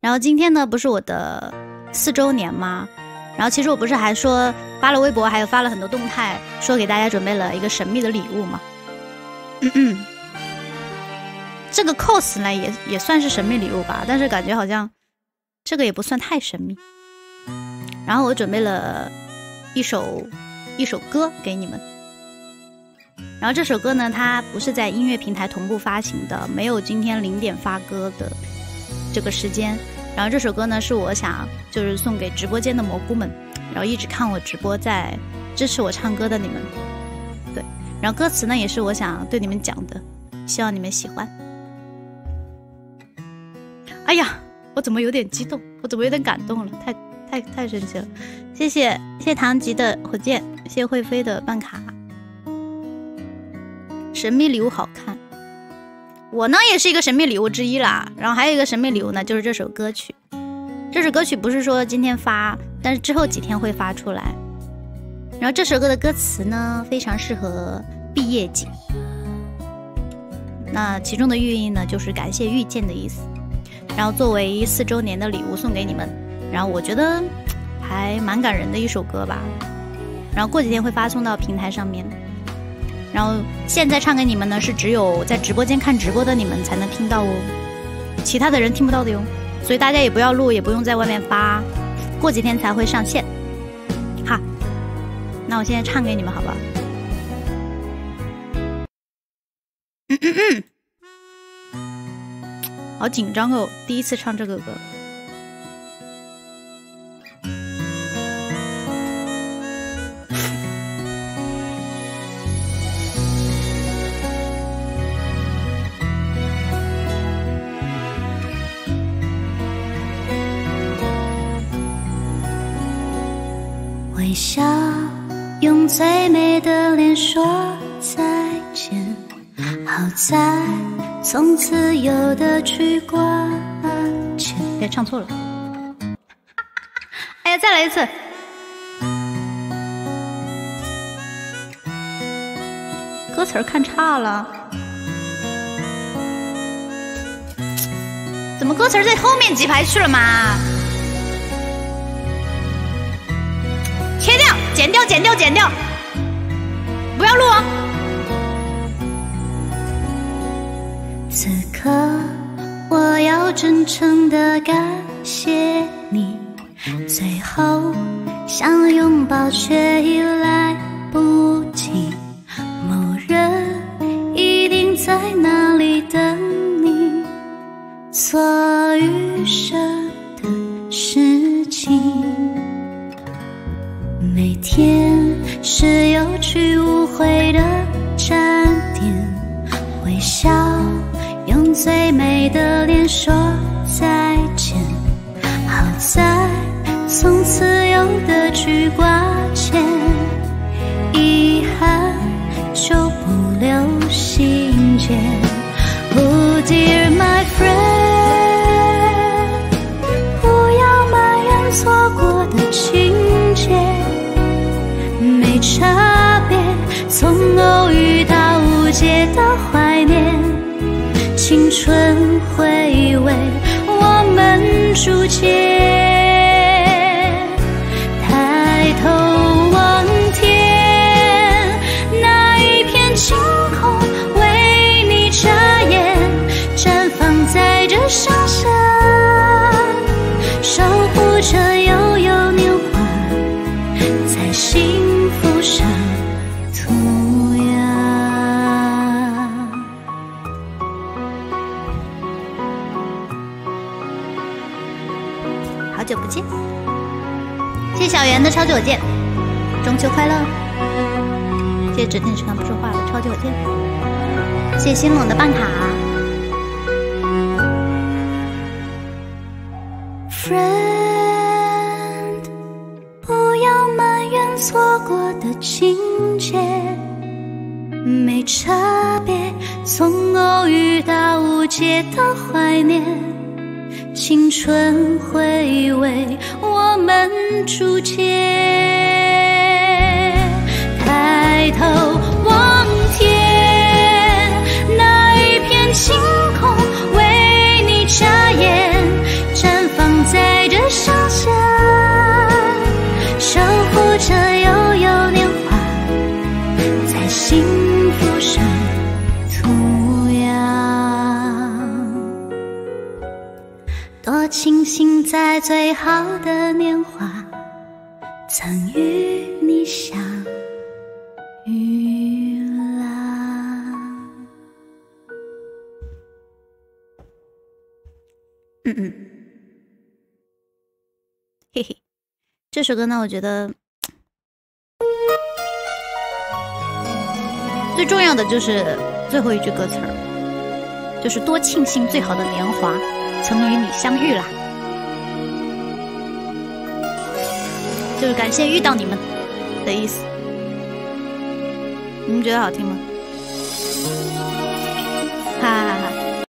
然后今天呢，不是我的4周年吗？然后其实我不是还说发了微博，还有发了很多动态，说给大家准备了一个神秘的礼物吗？这个 cos 呢也算是神秘礼物吧，但是感觉好像这个也不算太神秘。然后我准备了一首歌给你们。然后这首歌呢，它不是在音乐平台同步发行的，没有今天0点发歌的这个时间。然后这首歌呢，是我想就是送给直播间的蘑菇们，然后一直看我直播在支持我唱歌的你们。对，然后歌词呢也是我想对你们讲的，希望你们喜欢。哎呀，我怎么有点激动，我怎么有点感动了，太神奇了。谢谢唐吉的火箭，谢谢慧飞的办卡。神秘礼物好看，我呢也是一个神秘礼物之一啦。然后还有一个神秘礼物呢，就是这首歌曲。这首歌曲不是说今天发，但是之后几天会发出来。然后这首歌的歌词呢，非常适合毕业季。那其中的寓意呢，就是感谢遇见的意思。然后作为4周年的礼物送给你们。然后我觉得还蛮感人的一首歌吧。然后过几天会发送到平台上面。然后现在唱给你们呢，是只有在直播间看直播的你们才能听到哦，其他的人听不到的哟。所以大家也不要录，也不用在外面发，过几天才会上线。哈，那我现在唱给你们好不好？好紧张哦，第一次唱这个歌。 微笑，用最美的脸说再见，好在从此有的去挂牵。 别唱错了。哎呀，再来一次。歌词看差了，怎么歌词在后面几排去了嘛？切掉，剪掉，剪掉，剪掉，不要录哦。 此刻我要真诚地感谢你，最后想拥抱却已来不及，某人一定在那里等你，做余生的事情。每天是有去无回的站点，微笑，用最美的脸说再见，好在从此有的去挂牵，遗憾就不留心间。Oh dear my friend， 不要埋怨错过的情节，没差别，从偶遇到无解的怀念，青春回味我们逐渐。抬头望天，那一片晴空为你眨眼，绽放在这盛夏，守护着悠悠年华，在幸福上涂鸦。 好久不见，谢谢小圆的超级火箭，中秋快乐！谢谢指定时常不说话的超级火箭，谢谢新冷的办卡。 Friend， 不要埋怨错过的情节，没差别，从偶遇到无解的怀念，青春回味我们逐渐。抬头望天，那一片晴空为你眨眼，绽放多庆幸在最好的年华曾与你相遇啦。 嘿嘿，这首歌呢，我觉得最重要的就是最后一句歌词儿，就是多庆幸最好的年华曾与你相遇啦，就是感谢遇到你们的意思。你们觉得好听吗？哈。